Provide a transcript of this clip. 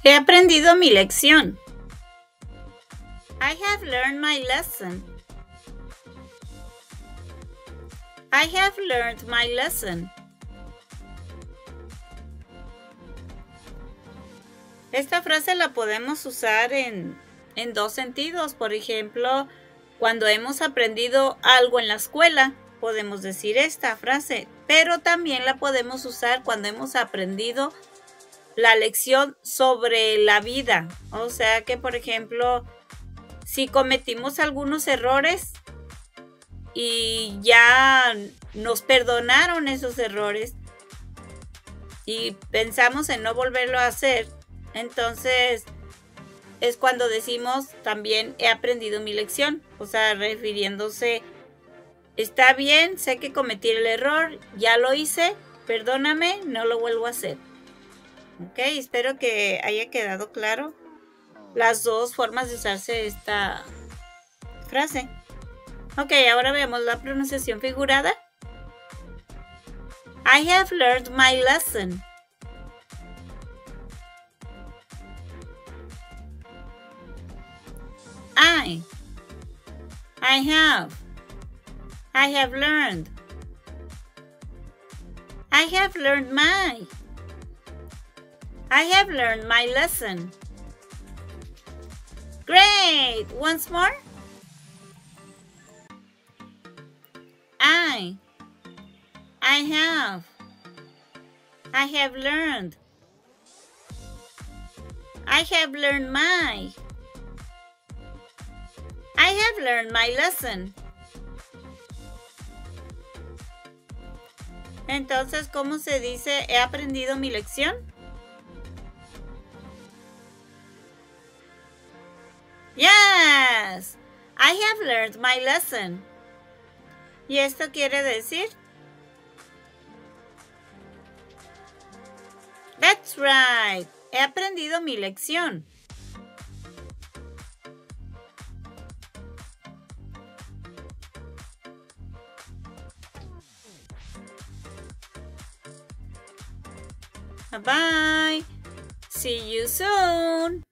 He aprendido mi lección. I have learned my lesson. I have learned my lesson. Esta frase la podemos usar en dos sentidos. Por ejemplo, cuando hemos aprendido algo en la escuela, podemos decir esta frase, pero también la podemos usar cuando hemos aprendido la lección sobre la vida. O sea que, por ejemplo, si cometimos algunos errores y ya nos perdonaron esos errores y pensamos en no volverlo a hacer, entonces es cuando decimos también he aprendido mi lección. O sea, refiriéndose, está bien, sé que cometí el error, ya lo hice, perdóname, no lo vuelvo a hacer. Ok, espero que haya quedado claro las dos formas de usarse esta frase. Ok, ahora veamos la pronunciación figurada. I have learned my lesson. I have learned. I have learned my lesson. Great! Once more. I have learned. I have learned my lesson. Entonces, ¿cómo se dice he aprendido mi lección? Yes, I have learned my lesson. ¿Y esto quiere decir? That's right, he aprendido mi lección. Bye-bye. See you soon.